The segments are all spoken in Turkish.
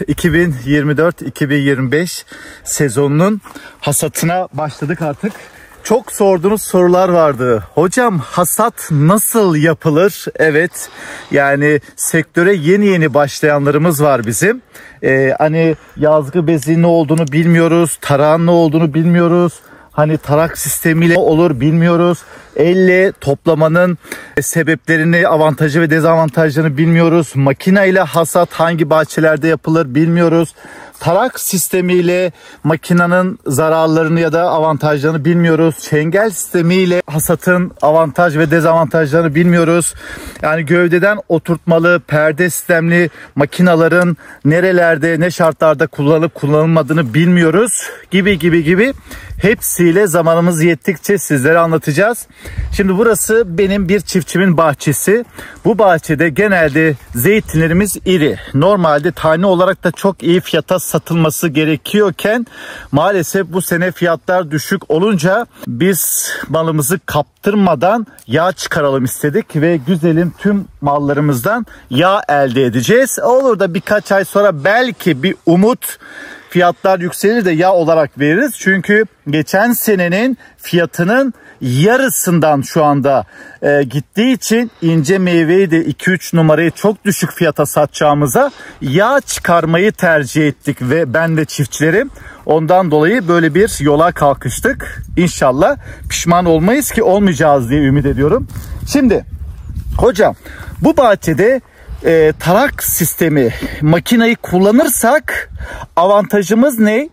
2024-2025 sezonunun hasatına başladık artık. Çok sorduğunuz sorular vardı. Hocam hasat nasıl yapılır? Evet, yani sektöre yeni başlayanlarımız var bizim. Hani yazgı bezi ne olduğunu bilmiyoruz, tarağın ne olduğunu bilmiyoruz. Hani tarak sistemiyle olur bilmiyoruz. Elle toplamanın sebeplerini, avantajı ve dezavantajlarını bilmiyoruz. Makineyle hasat hangi bahçelerde yapılır bilmiyoruz. Tarak sistemiyle makinenin zararlarını ya da avantajlarını bilmiyoruz. Çengel sistemiyle hasatın avantaj ve dezavantajlarını bilmiyoruz. Yani gövdeden oturtmalı, perde sistemli makinaların nerelerde, ne şartlarda kullanılıp kullanılmadığını bilmiyoruz. Gibi hepsiyle zamanımız yettikçe sizlere anlatacağız. Şimdi burası benim bir çiftçimin bahçesi. Bu bahçede genelde zeytinlerimiz iri. Normalde tane olarak da çok iyi fiyata satılması gerekiyorken maalesef bu sene fiyatlar düşük olunca biz malımızı kaptırmadan yağ çıkaralım istedik ve güzelim tüm mallarımızdan yağ elde edeceğiz. Olur da birkaç ay sonra belki bir umut fiyatlar yükselir de yağ olarak veririz. Çünkü geçen senenin fiyatının yarısından şu anda gittiği için ince meyveyi de 2-3 numarayı çok düşük fiyata satacağımıza yağ çıkarmayı tercih ettik ve ben ve çiftçilerim. Ondan dolayı böyle bir yola kalkıştık. İnşallah pişman olmayız ki olmayacağız diye ümit ediyorum. Şimdi hocam bu bahçede tarak sistemi makineyi kullanırsak avantajımız ne?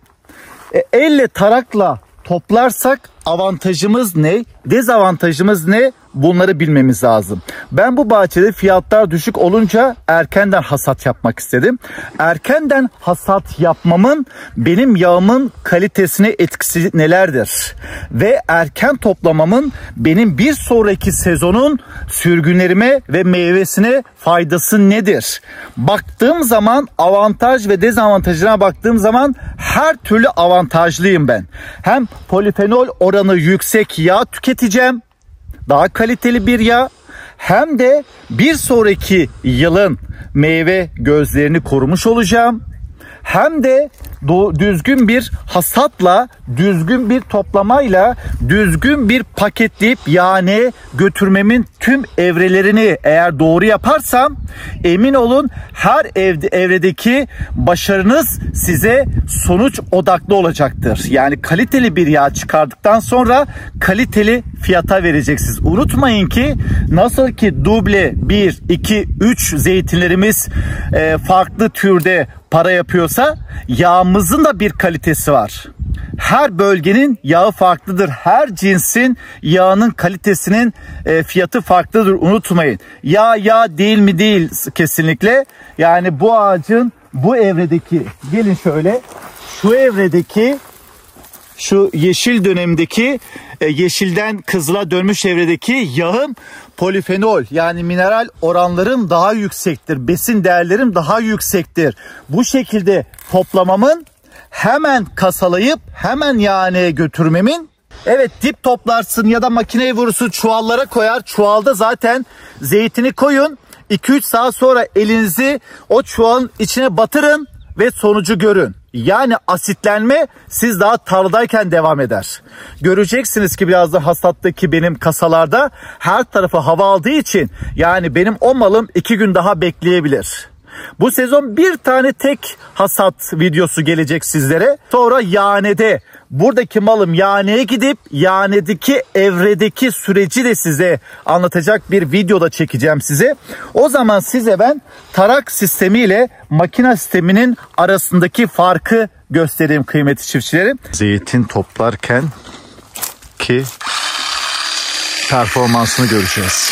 Elle tarakla toplarsak avantajımız ne? Dezavantajımız ne? Bunları bilmemiz lazım. Ben bu bahçede fiyatlar düşük olunca erkenden hasat yapmak istedim. Erkenden hasat yapmamın benim yağımın kalitesine etkisi nelerdir? Ve erken toplamamın benim bir sonraki sezonun sürgünlerime ve meyvesine faydası nedir? Baktığım zaman avantaj ve dezavantajına baktığım zaman her türlü avantajlıyım ben. Hem polifenol oranı yüksek yağ tüketeceğim. Daha kaliteli bir yağ, hem de bir sonraki yılın meyve gözlerini korumuş olacağım. Hem de düzgün bir hasatla, düzgün bir toplamayla, düzgün bir paketleyip yağneye götürmemin tüm evrelerini eğer doğru yaparsam emin olun her evredeki başarınız size sonuç odaklı olacaktır. Yani kaliteli bir yağ çıkardıktan sonra kaliteli fiyata vereceksiniz. Unutmayın ki nasıl ki duble 1, 2, 3 zeytinlerimiz farklı türde para yapıyorsa yağımızın da bir kalitesi var. Her bölgenin yağı farklıdır. Her cinsin yağının kalitesinin fiyatı farklıdır. Unutmayın. Yağ değil mi? Değil kesinlikle. Yani bu ağacın bu evredeki, gelin şöyle, şu evredeki, şu yeşil dönemdeki yeşilden kızıla dönmüş evredeki yağım polifenol yani mineral oranlarım daha yüksektir. Besin değerlerim daha yüksektir. Bu şekilde toplamamın hemen kasalayıp hemen yağhaneye götürmemin, evet dip toplarsın ya da makineye vurursun çuvallara koyar. Çuvalda zaten zeytini koyun. 2-3 saat sonra elinizi o çuvalın içine batırın ve sonucu görün. Yani asitlenme siz daha tarladayken devam eder. Göreceksiniz ki biraz da hasattaki benim kasalarda her tarafı hava aldığı için yani benim o malım 2 gün daha bekleyebilir. Bu sezon bir tane tek hasat videosu gelecek sizlere. Sonra yağhanede buradaki malım yağhaneye gidip yağhanedeki evredeki süreci de size anlatacak bir videoda çekeceğim size. O zaman size ben tarak sistemi ile makine sisteminin arasındaki farkı göstereyim kıymetli çiftçilerim. Zeytin toplarken ki performansını göreceğiz.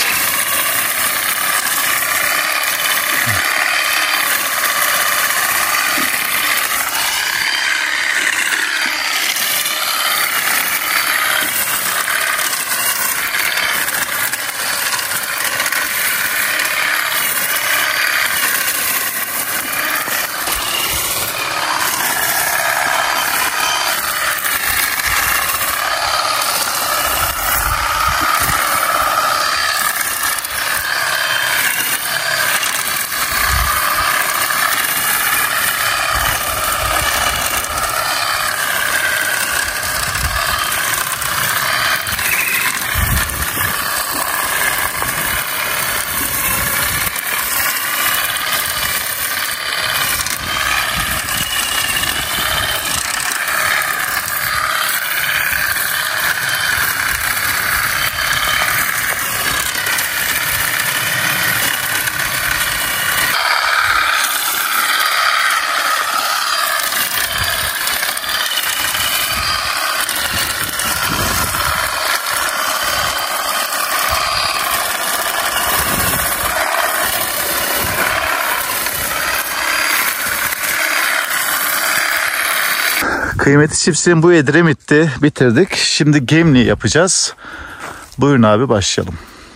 Kıymetli çiftçilerim, bu Edremit'ti, bitirdik. Şimdi Gemli yapacağız. Buyurun abi, başlayalım.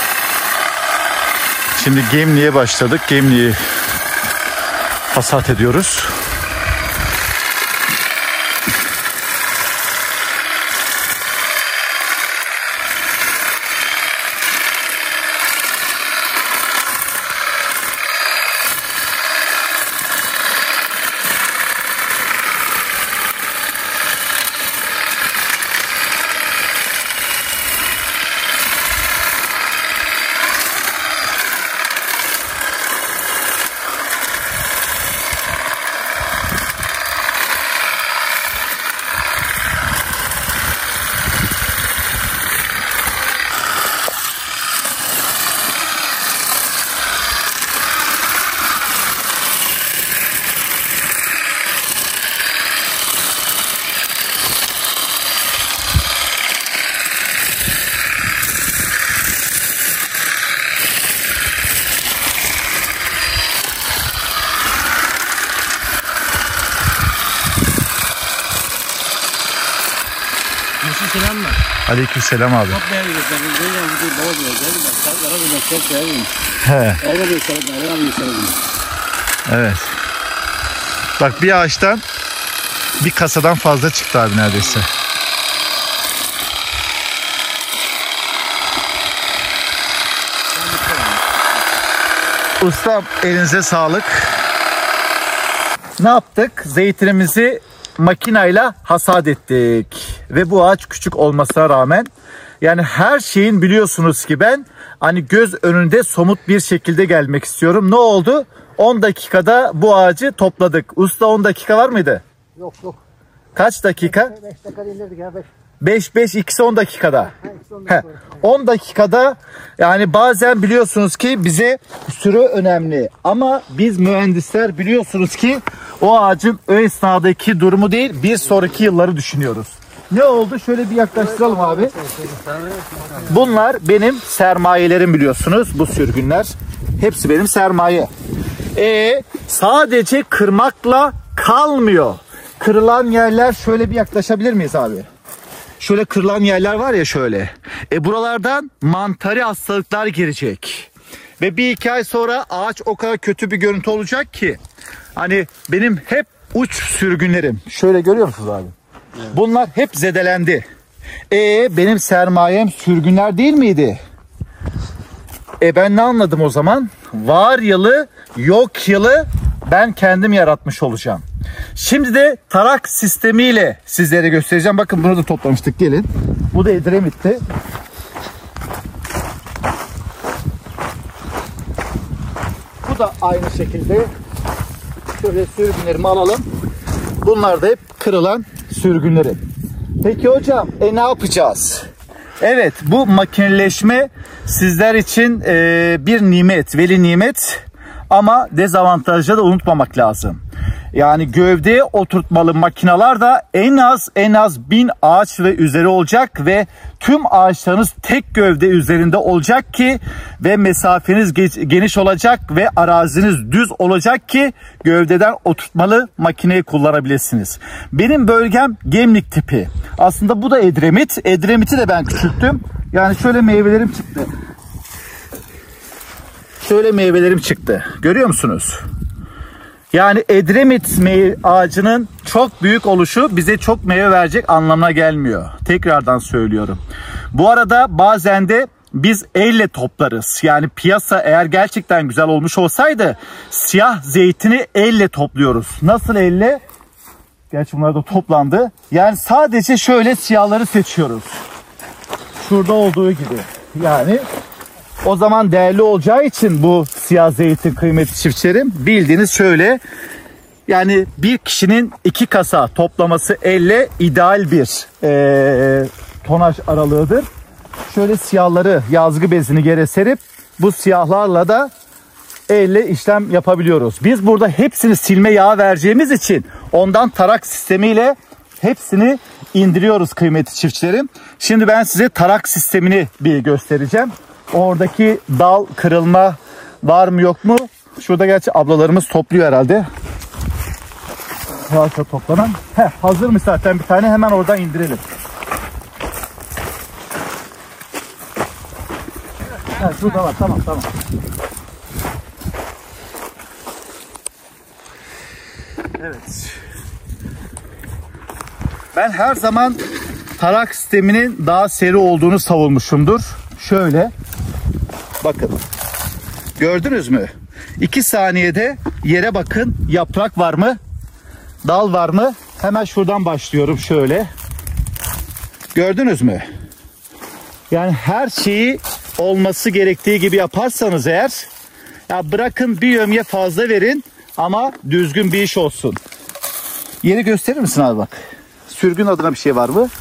Şimdi Gemli'ye başladık. Gemli'yi hasat ediyoruz. Selam var. Aleykümselam abi. Çok değerli gösterdim. Baba diyor. Geldim bak. Sarılara bir çok değerliyim. He. Orada bir sarılar. Orada bir sarılar. Evet. Bak, bir ağaçtan bir kasadan fazla çıktı abi neredeyse. Ustam, elinize sağlık. Ne yaptık? Zeytinimizi makinayla hasat ettik. Ve bu ağaç küçük olmasına rağmen, yani her şeyin biliyorsunuz ki ben hani göz önünde somut bir şekilde gelmek istiyorum. Ne oldu? 10 dakikada bu ağacı topladık. Usta, 10 dakika var mıydı? Yok. Kaç dakika? 5 dakika indirdik ya. 5 ikisi 10 dakikada. 10 dakikada, yani bazen biliyorsunuz ki bize süre önemli. Ama biz mühendisler biliyorsunuz ki o ağacın o esnadaki durumu değil, bir sonraki yılları düşünüyoruz. Ne oldu? Şöyle bir yaklaştıralım abi. Bunlar benim sermayelerim biliyorsunuz, bu sürgünler. Hepsi benim sermaye. Sadece kırmakla kalmıyor. Kırılan yerler, şöyle bir yaklaşabilir miyiz abi? Şöyle kırılan yerler var ya, şöyle. Buralardan mantarı hastalıklar girecek. Ve 1-2 ay sonra ağaç o kadar kötü bir görüntü olacak ki. Hani benim hep uç sürgünlerim. Şöyle görüyor musunuz abi? Evet. Bunlar hep zedelendi. Benim sermayem sürgünler değil miydi? Ben ne anladım o zaman? Var yılı, yok yılı ben kendim yaratmış olacağım. Şimdi de tarak sistemiyle sizlere göstereceğim. Bakın, bunu da toplamıştık, gelin. Bu da Edremit'ti. Bu da aynı şekilde. Şöyle sürgünlerimi alalım. Bunlar da hep kırılan sürgünlerim. Peki hocam, ne yapacağız? Evet, bu makineleşme sizler için bir nimet, veli nimet. Ama dezavantajları da unutmamak lazım. Yani gövdeye oturtmalı makinalar da en az 1000 ağaç ve üzeri olacak ve tüm ağaçlarınız tek gövde üzerinde olacak ki ve mesafeniz geniş olacak ve araziniz düz olacak ki gövdeden oturtmalı makineyi kullanabilirsiniz. Benim bölgem Gemlik tipi. Aslında bu da Edremit. Edremit'i de ben küçülttüm. Yani şöyle meyvelerim çıktı. Şöyle meyvelerim çıktı. Görüyor musunuz? Yani Edremit ağacının çok büyük oluşu bize çok meyve verecek anlamına gelmiyor. Tekrardan söylüyorum. Bu arada bazen de biz elle toplarız. Yani piyasa eğer gerçekten güzel olmuş olsaydı siyah zeytini elle topluyoruz. Nasıl elle? Gerçi bunlar da toplandı. Yani sadece şöyle siyahları seçiyoruz. Şurada olduğu gibi. Yani o zaman değerli olacağı için bu siyah zeytin, kıymetli çiftçilerim, bildiğiniz şöyle, yani bir kişinin 2 kasa toplaması elle ideal bir tonaj aralığıdır. Şöyle siyahları yazgı bezini yere serip bu siyahlarla da elle işlem yapabiliyoruz. Biz burada hepsini silme yağı vereceğimiz için ondan tarak sistemiyle hepsini indiriyoruz kıymetli çiftçilerim. Şimdi ben size tarak sistemini bir göstereceğim. Oradaki dal kırılma var mı yok mu? Şurada gerçi ablalarımız topluyor herhalde. varsa toplanan. Hazırmış zaten bir tane, hemen oradan indirelim. Şurada var, tamam. Evet. Ben her zaman tarak sisteminin daha seri olduğunu savunmuşumdur. Şöyle. Bakın. Gördünüz mü? 2 saniyede yere bakın. Yaprak var mı? Dal var mı? Hemen şuradan başlıyorum şöyle. Gördünüz mü? Yani her şeyi olması gerektiği gibi yaparsanız eğer, ya bırakın bir yömye fazla verin ama düzgün bir iş olsun. Yeri gösterir misin abi bak? Sürgün adına bir şey var mı?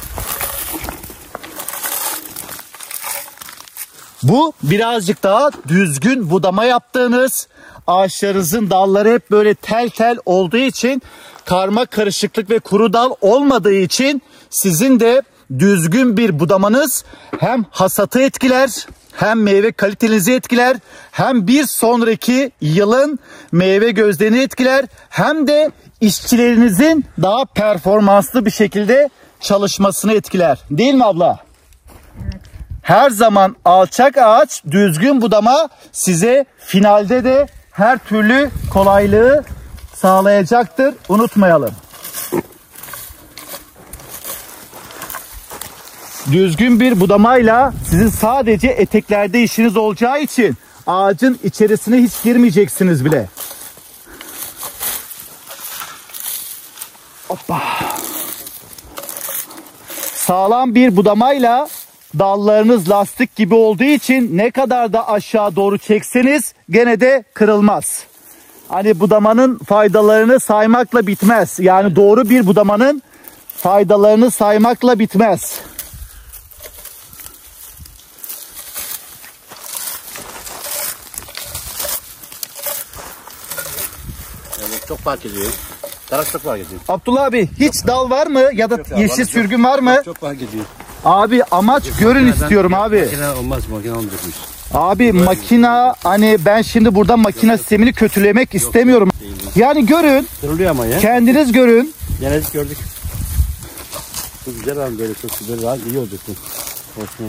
Bu birazcık daha düzgün budama yaptığınız, ağaçlarınızın dalları hep böyle tel tel olduğu için, karma karışıklık ve kuru dal olmadığı için sizin de düzgün bir budamanız hem hasatı etkiler, hem meyve kalitenizi etkiler, hem bir sonraki yılın meyve gözlerini etkiler, hem de işçilerinizin daha performanslı bir şekilde çalışmasını etkiler. Değil mi abla? Evet. Her zaman alçak ağaç, düzgün budama size finalde de her türlü kolaylığı sağlayacaktır. Unutmayalım. Düzgün bir budamayla sizin sadece eteklerde işiniz olacağı için ağacın içerisine hiç girmeyeceksiniz bile. Hoppa. Sağlam bir budamayla dallarınız lastik gibi olduğu için ne kadar da aşağı doğru çekseniz gene de kırılmaz. Hani budamanın faydalarını saymakla bitmez. Yani doğru bir budamanın faydalarını saymakla bitmez. Evet, çok fark ediyor. Tarak çok fark ediyor. Abdullah abi hiç dal var mı ya da yeşil sürgün var mı? Çok fark ediyor. Abi amaç görün istiyorum abi. Makine olmaz, makine olmayacakmış. Abi makina, hani ben şimdi burada makine sistemini kötülemek istemiyorum. Yani görün. Kırılıyor ama ya. Kendiniz görün. Denedik, gördük. Çok güzel abi, böyle çok güzel abi, iyi olacak bu. Olsun.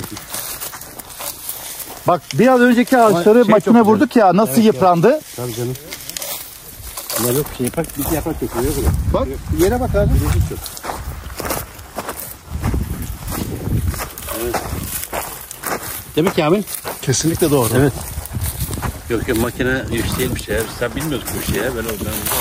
Bak biraz önceki ağaçları makine vurduk ya, nasıl evet, yıprandı. Ya. Tabii canım. Ne yok şey yaprak, bir yaprak kötülüyor burada. Bak yere bak abi. Evet. Demek ki abi. Kesinlikle doğru. Evet. Yok makine yükselmiş ya. Sen bilmiyorsun bu şeye. Ben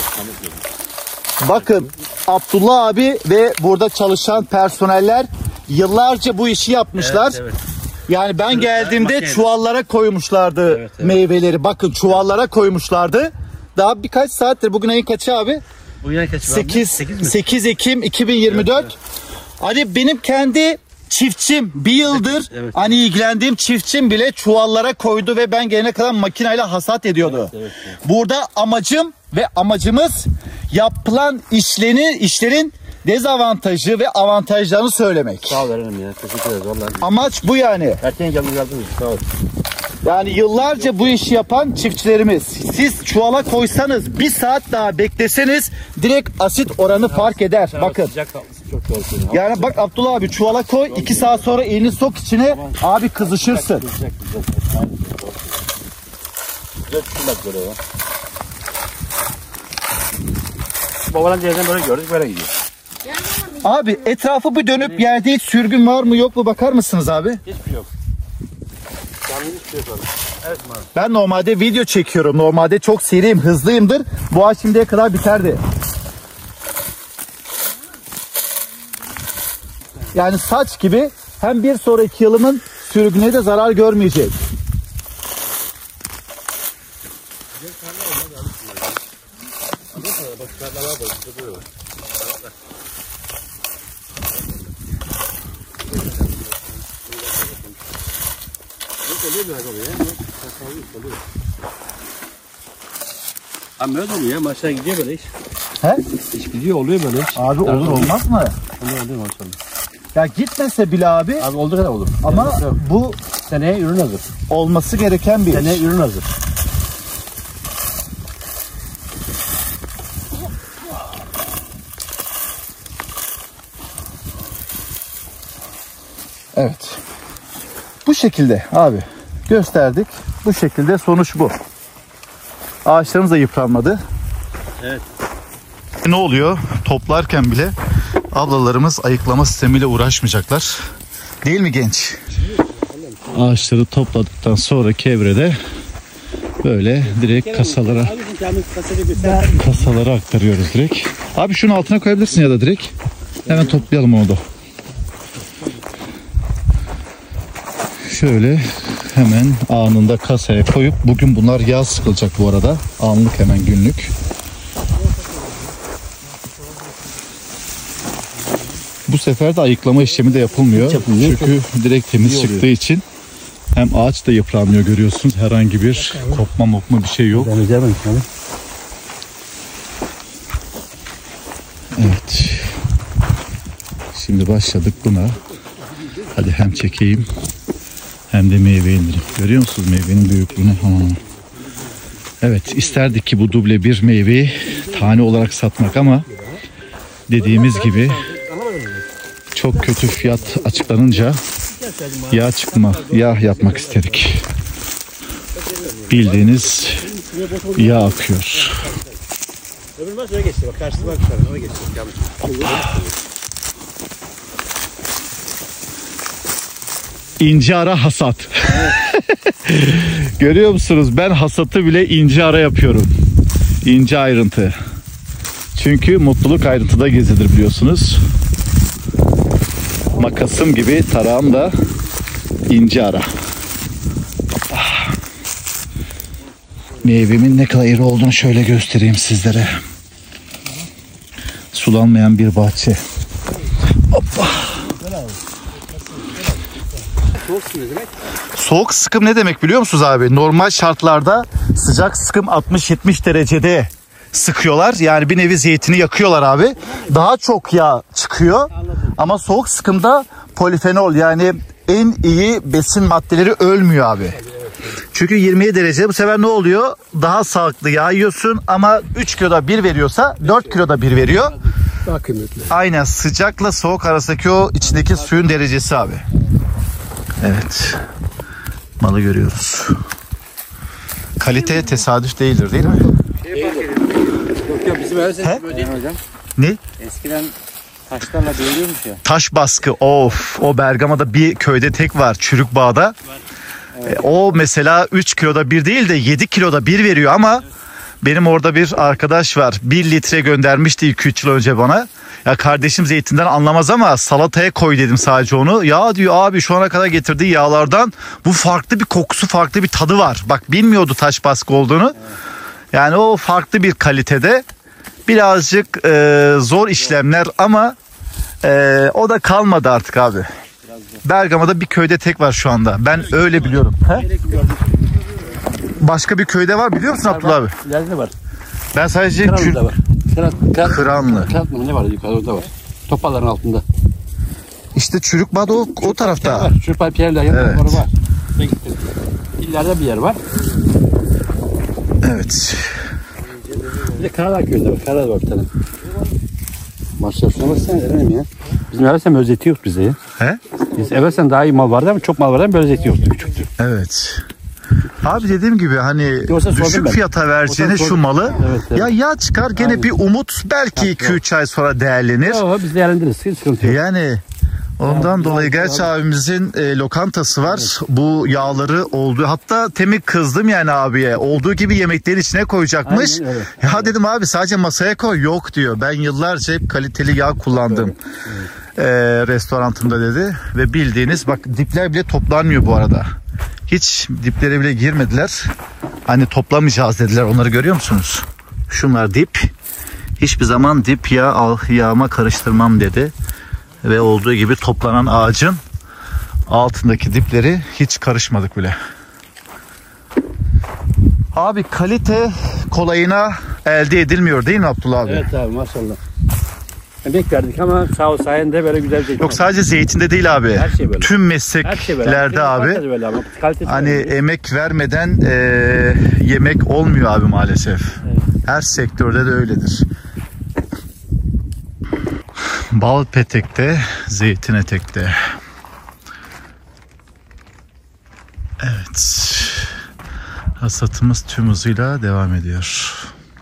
bakın Abdullah abi ve burada çalışan personeller yıllarca bu işi yapmışlar. Evet, evet. Yani ben geldiğimde çuvallara koymuşlardı evet. Meyveleri. Bakın çuvallara koymuşlardı. Daha birkaç saattir. Bugün ayın kaçı abi? Bugün ayın kaçı? 8 Ekim 2024. Evet. Hani benim kendi çiftçim bir yıldır evet. Hani ilgilendiğim çiftçim bile çuvallara koydu ve ben gelene kadar makineyle hasat ediyordu. Evet, evet. Burada amacım ve amacımız yapılan işlerin dezavantajı ve avantajlarını söylemek. Sağ ol verelim ya. Teşekkür ederiz vallahi. Amaç bu yani. Erken geldiniz sağ ol. Yani yıllarca bu işi yapan çiftçilerimiz. Siz çuvala koysanız bir saat daha bekleseniz direkt asit oranı fark eder. Evet, bakın. Çok doğru. Yani bak Abdullah abi çuvala koy 2 saat sonra elini sok içine tamam. Abi kızışırsın. Güzel. Böyle ya. Babadan yerden böyle gördük böyle gidiyor. Abi etrafı bir dönüp yerde hiç sürgün var mı yok mu bakar mısınız abi? Hiçbir yok. Evet, ben normalde video çekiyorum. Normalde çok seriyim, hızlıyımdır. Bu ağaç şimdiye kadar biterdi. Yani saç gibi hem bir sonraki yılımın sürgüne de zarar görmeyecek. Abi böyle oluyor ya, maçlar gidiyor böyle iş. He? İş gidiyor, oluyor böyle iş. Abi olur olmaz mı? Oluyor maşallah. Ya gitmese bile abi. Abi olduğu kadar olur. Ama yani bu seneye ürün hazır. Olması gereken bir seneye ürün hazır. Evet. Bu şekilde abi gösterdik. Bu şekilde sonuç bu. Ağaçlarımız da yıpranmadı. Evet. Ne oluyor? Toplarken bile ablalarımız ayıklama sistemiyle uğraşmayacaklar. Değil mi genç? Ağaçları topladıktan sonraki evrede böyle direkt kasalara aktarıyoruz direkt. Abi şunun altına koyabilirsin ya da direkt. Hemen toplayalım onu da. Şöyle hemen anında kasaya koyup, bugün bunlar yağ sıkılacak bu arada. Anlık, hemen günlük. Bu sefer de ayıklama işlemi de yapılmıyor. Çünkü direkt temiz çıktığı için hem ağaç da yıpranmıyor, görüyorsunuz. Herhangi bir kopma bir şey yok. Evet. Şimdi başladık buna. Hadi hem çekeyim hem de meyve indireyim. Görüyor musunuz meyvenin büyüklüğünü? Evet, isterdik ki bu duble bir meyveyi tane olarak satmak ama dediğimiz gibi çok kötü fiyat açıklanınca yağ yapmak istedik. Bildiğiniz yağ akıyor. İnce ara hasat. Görüyor musunuz? Ben hasatı bile ince ara yapıyorum. İnce ayrıntı. Çünkü mutluluk ayrıntıda gizlidir biliyorsunuz. Makasım gibi tarağım da ince ara. Meyvemin ne kadar iri olduğunu şöyle göstereyim sizlere. Sulanmayan bir bahçe. Hoppa. Soğuk sıkım ne demek? Soğuk sıkım ne demek biliyor musunuz abi? Normal şartlarda sıcak sıkım 60-70 derecede sıkıyorlar. Yani bir nevi zeytini yakıyorlar abi. Daha çok yağ çıkıyor. Ama soğuk sıkımda polifenol, yani en iyi besin maddeleri ölmüyor abi. Çünkü 27 derece, bu sefer ne oluyor? Daha sağlıklı yağ yiyorsun ama 3 kiloda bir veriyorsa 4 kiloda bir veriyor. Daha kıymetli. Aynen, sıcakla soğuk arasındaki o içindeki suyun derecesi abi. Evet. Malı görüyoruz. Kalite tesadüf değildir, değil mi? Yok bizim öyle böyle değil mi hocam? Ne? Eskiden taşlarla dövülüyormuş ya. Taş baskı. Of. O Bergama'da bir köyde tek var. Çürükbağ'da. Evet. O mesela 3 kiloda bir değil de 7 kiloda bir veriyor ama benim orada bir arkadaş var. 1 litre göndermişti 2-3 yıl önce bana. Ya kardeşim zeytinden anlamaz ama salataya koy dedim sadece onu. Ya diyor abi, şu ana kadar getirdiği yağlardan bu farklı bir kokusu, farklı bir tadı var. Bak, bilmiyordu taş baskı olduğunu. Yani o farklı bir kalitede. Birazcık zor işlemler ama o da kalmadı artık abi. Bergama'da bir köyde tek var şu anda. Ben öyle biliyorum. He? Başka bir köyde var biliyor musun Abdullah abi? İleride var. Ben sadece Kıranlı'da var. Kıranlı. Kıranlı ne var yukarıda var. Topalların altında. İşte Çürükbağ'da o tarafta. Var. Çürükbağ Pierre'de evet. Var. İleride bir yer var. Evet. Bir de Karadağ köyünde var. Karadağ var bir tane. Maşallah şuna baksana Eren'im ya. Bizim evvelsen böyle zeytin yok bize ya. He? Biz evvelsen daha iyi mal vardı ama çok mal vardı ama böyle zeytin yoktu, küçüktü. Evet. Abi dediğim gibi hani Yoksa düşük fiyata vereceğiniz şu malı ya yağ çıkar gene. Aynen. Bir umut belki 2-3 ay sonra değerlenir. Yok, biz değerlendiririz, sıkıntı yok. Yani ondan dolayı gerçi abimizin lokantası var. Evet. Bu yağları olduğu, hatta temik kızdım yani abiye. Olduğu gibi yemeklerin içine koyacakmış. Aynen, evet. Ya evet. Dedim abi sadece masaya koy. Yok diyor. Ben yıllarca hep kaliteli yağ kullandım. Evet. Restorantımda dedi. Ve bildiğiniz bak, dipler bile toplanmıyor bu arada. Hiç diplere bile girmediler. Hani toplamayacağız dediler. Onları görüyor musunuz? Şunlar dip. Hiçbir zaman dip yağma karıştırmam dedi. Ve olduğu gibi toplanan ağacın altındaki dipleri hiç karışmadık bile. Abi kalite kolayına elde edilmiyor değil mi Abdullah abi? Evet abi, maşallah. Emek verdik ama sağ ol sayende böyle güzel zeytin. Yok sadece zeytinde değil abi. Her şey böyle. Tüm mesleklerde şey abi. Böyle ama hani böyle. Emek vermeden yemek olmuyor abi maalesef. Evet. Her sektörde de öyledir. Bal petekte, zeytin etekte. Evet. Hasatımız tüm hızıyla devam ediyor.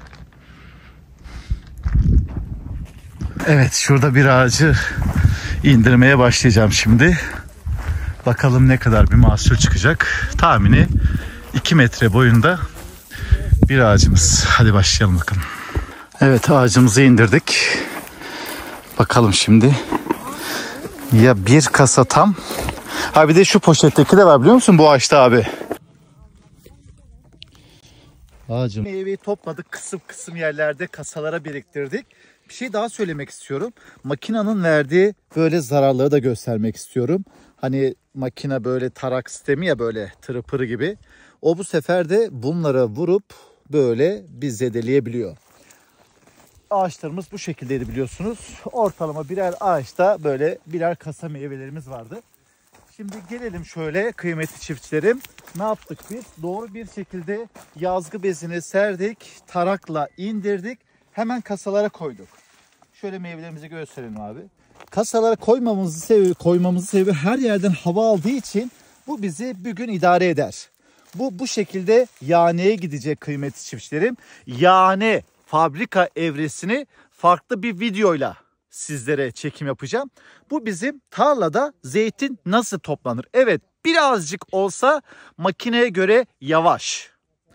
Evet, şurada bir ağacı indirmeye başlayacağım şimdi. Bakalım ne kadar bir mahsul çıkacak. Tahmini 2 metre boyunda bir ağacımız. Hadi başlayalım bakalım. Evet, ağacımızı indirdik. Bakalım şimdi. Ya bir kasa tam. Ha bir de şu poşetteki de var biliyor musun bu ağaçta abi? Ağacım. Meyveyi topladık, kısım kısım yerlerde kasalara biriktirdik. Bir şey daha söylemek istiyorum. Makinenin verdiği böyle zararları da göstermek istiyorum. Hani makine böyle tarak sistemi ya, böyle tırı pırı gibi. O bu sefer de bunlara vurup böyle bir zedeleyebiliyor. Ağaçlarımız bu şekildeydi biliyorsunuz. Ortalama birer ağaçta böyle birer kasa meyvelerimiz vardı. Şimdi gelelim şöyle kıymetli çiftçilerim. Ne yaptık biz? Doğru bir şekilde yazgı bezini serdik. Tarakla indirdik. Hemen kasalara koyduk. Şöyle meyvelerimizi gösterelim abi. Kasalara koymamızın sebebi her yerden hava aldığı için bu bizi bir gün idare eder. Bu şekilde yaneye gidecek kıymetli çiftçilerim. Yane fabrika evresini farklı bir videoyla sizlere çekim yapacağım. Bu bizim tarlada zeytin nasıl toplanır? Evet, birazcık olsa makineye göre yavaş.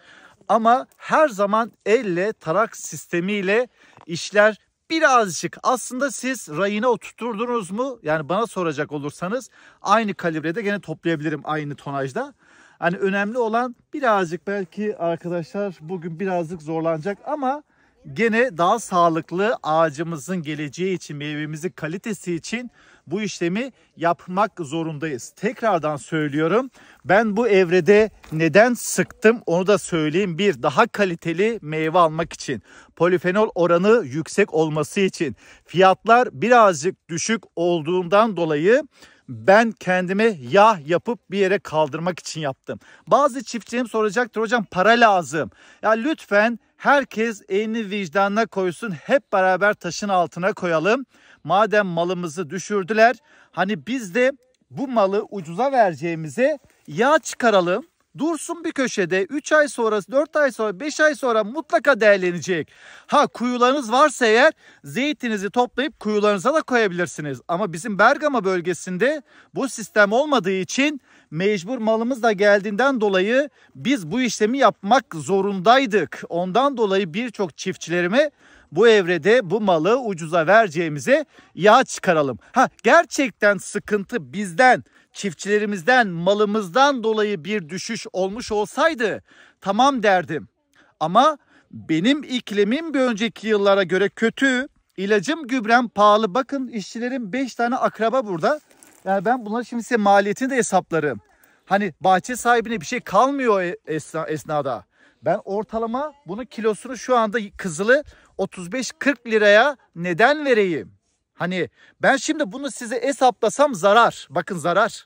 Ama her zaman elle, tarak sistemiyle işler birazcık, aslında siz rayına oturturdunuz mu? Yani bana soracak olursanız aynı kalibrede gene toplayabilirim, aynı tonajda. Hani önemli olan birazcık, belki arkadaşlar bugün birazcık zorlanacak ama gene daha sağlıklı ağacımızın geleceği için, meyvemizin kalitesi için bu işlemi yapmak zorundayız. Tekrardan söylüyorum, ben bu evrede neden sıktım onu da söyleyeyim. Bir, daha kaliteli meyve almak için, polifenol oranı yüksek olması için, fiyatlar birazcık düşük olduğundan dolayı ben kendime yağ yapıp bir yere kaldırmak için yaptım. Bazı çiftçilerim soracaktır, hocam para lazım. Ya lütfen herkes elini vicdanına koysun, hep beraber taşın altına koyalım. Madem malımızı düşürdüler, hani biz de bu malı ucuza vereceğimize yağ çıkaralım. Dursun bir köşede, 3 ay sonra, 4 ay sonra, 5 ay sonra mutlaka değerlenecek. Ha, kuyularınız varsa eğer zeytinizi toplayıp kuyularınıza da koyabilirsiniz. Ama bizim Bergama bölgesinde bu sistem olmadığı için mecbur malımız da geldiğinden dolayı biz bu işlemi yapmak zorundaydık. Ondan dolayı birçok çiftçilerime bu evrede bu malı ucuza vereceğimize yağ çıkaralım. Ha, gerçekten sıkıntı bizden, çiftçilerimizden, malımızdan dolayı bir düşüş olmuş olsaydı tamam derdim. Ama benim iklimim bir önceki yıllara göre kötü. İlacım, gübrem pahalı. Bakın işçilerin 5 tane akraba burada. Yani ben bunları şimdi size maliyetini de hesaplarım. Hani bahçe sahibine bir şey kalmıyor esnada. Ben ortalama bunun kilosunu şu anda kızılı 35-40 liraya neden vereyim? Hani ben şimdi bunu size hesaplasam zarar. Bakın zarar.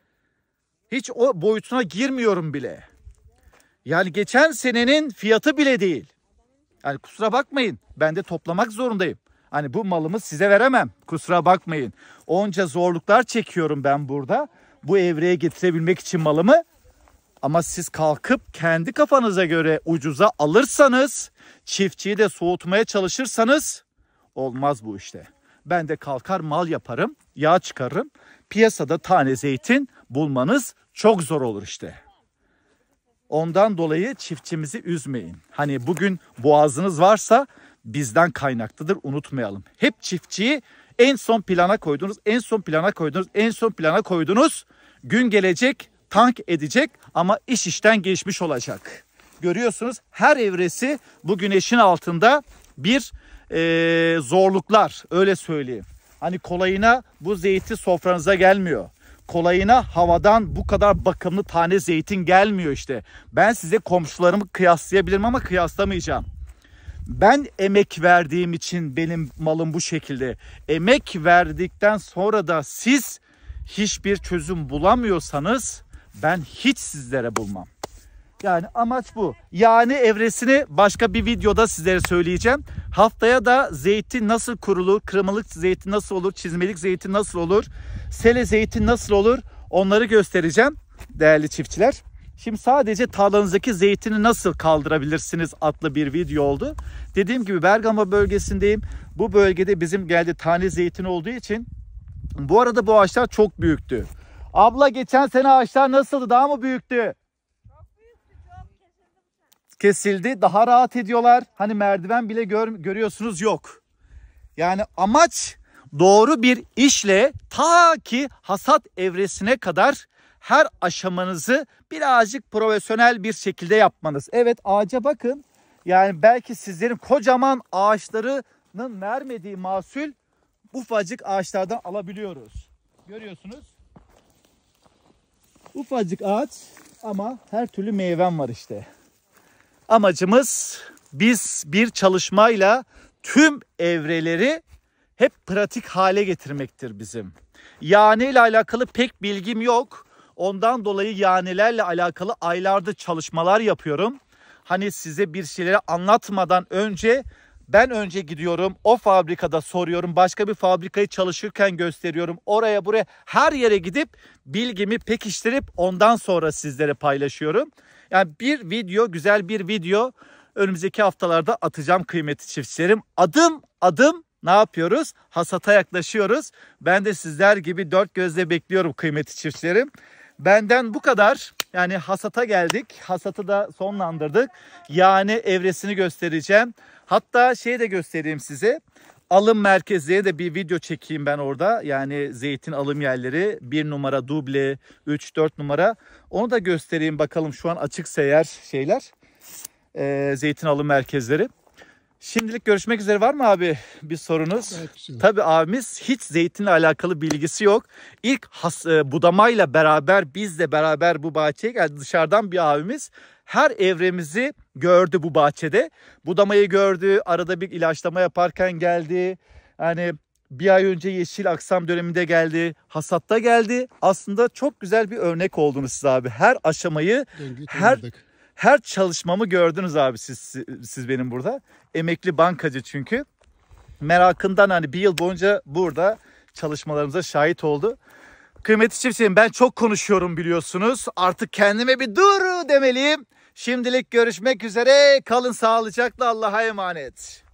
Hiç o boyutuna girmiyorum bile. Yani geçen senenin fiyatı bile değil. Yani kusura bakmayın, ben de toplamak zorundayım. Hani bu malımı size veremem. Kusura bakmayın. Onca zorluklar çekiyorum ben burada. Bu evreye getirebilmek için malımı. Ama siz kalkıp kendi kafanıza göre ucuza alırsanız, çiftçiyi de soğutmaya çalışırsanız olmaz bu işte. Ben de kalkar mal yaparım, yağ çıkarırım. Piyasada tane zeytin bulmanız çok zor olur işte. Ondan dolayı çiftçimizi üzmeyin. Hani bugün boğazınız varsa bizden kaynaklıdır, unutmayalım. Hep çiftçiyi en son plana koydunuz, en son plana koydunuz, en son plana koydunuz. Gün gelecek, tank edecek ama iş işten geçmiş olacak. Görüyorsunuz, her evresi bu güneşin altında bir zorluklar, öyle söyleyeyim. Hani kolayına bu zeytin sofranıza gelmiyor. Kolayına havadan bu kadar bakımlı tane zeytin gelmiyor işte. Ben size komşularımı kıyaslayabilirim ama kıyaslamayacağım. Ben emek verdiğim için benim malım bu şekilde. Emek verdikten sonra da siz hiçbir çözüm bulamıyorsanız ben hiç sizlere bulmam. Yani amaç bu. Yani evresini başka bir videoda sizlere söyleyeceğim. Haftaya da zeytin nasıl kurulur, kırmalık zeytin nasıl olur, çizmelik zeytin nasıl olur, sele zeytin nasıl olur onları göstereceğim. değerli çiftçiler. Şimdi sadece tarlanızdaki zeytini nasıl kaldırabilirsiniz adlı bir video oldu. Dediğim gibi Bergama bölgesindeyim. Bu bölgede bizim geldi tane zeytin olduğu için. Bu arada bu ağaçlar çok büyüktü. Abla geçen sene ağaçlar nasıldı? Daha mı büyüktü? Çok büyüktü, çok Kesildi. Daha rahat ediyorlar. Hani merdiven bile görüyorsunuz yok. Yani amaç doğru bir işle ta ki hasat evresine kadar her aşamanızı birazcık profesyonel bir şekilde yapmanız. Evet, ağaca bakın. Yani belki sizlerin kocaman ağaçlarının vermediği mahsul ufacık ağaçlardan alabiliyoruz. Görüyorsunuz. Ufacık ağaç ama her türlü meyvem var işte. Amacımız biz bir çalışmayla tüm evreleri hep pratik hale getirmektir bizim. Yane ile alakalı pek bilgim yok. Ondan dolayı yanelerle alakalı aylardır çalışmalar yapıyorum. Hani size bir şeyleri anlatmadan önce ben önce gidiyorum, o fabrikada soruyorum, başka bir fabrikayı çalışırken gösteriyorum. Oraya buraya her yere gidip bilgimi pekiştirip ondan sonra sizlere paylaşıyorum. Yani bir video, güzel bir video önümüzdeki haftalarda atacağım kıymetli çiftçilerim. Adım adım ne yapıyoruz? Hasata yaklaşıyoruz. Ben de sizler gibi dört gözle bekliyorum kıymetli çiftçilerim. Benden bu kadar. Yani hasata geldik. Hasatı da sonlandırdık. Yani evresini göstereceğim. Hatta şeyi de göstereyim size. Alım merkezleri de bir video çekeyim ben orada. Yani zeytin alım yerleri 1 numara duble, 3-4 numara. Onu da göstereyim bakalım şu an açıksa eğer şeyler. Zeytin alım merkezleri. Şimdilik görüşmek üzere, var mı abi bir sorunuz? Tabii abimiz hiç zeytinle alakalı bilgisi yok. İlk budamayla beraber bizle beraber bu bahçeye geldi. Dışarıdan bir abimiz her evremizi gördü bu bahçede. Budamayı gördü, arada bir ilaçlama yaparken geldi. Yani bir ay önce yeşil aksam döneminde geldi, hasatta geldi. Aslında çok güzel bir örnek oldunuz siz abi. Her aşamayı, her çalışmamı gördünüz abi siz benim burada. Emekli bankacı çünkü. Merakından hani bir yıl boyunca burada çalışmalarımıza şahit oldu. Kıymetli çiftçilerim, ben çok konuşuyorum biliyorsunuz. Artık kendime bir dur demeliyim. Şimdilik görüşmek üzere. Kalın sağlıcakla, Allah'a emanet.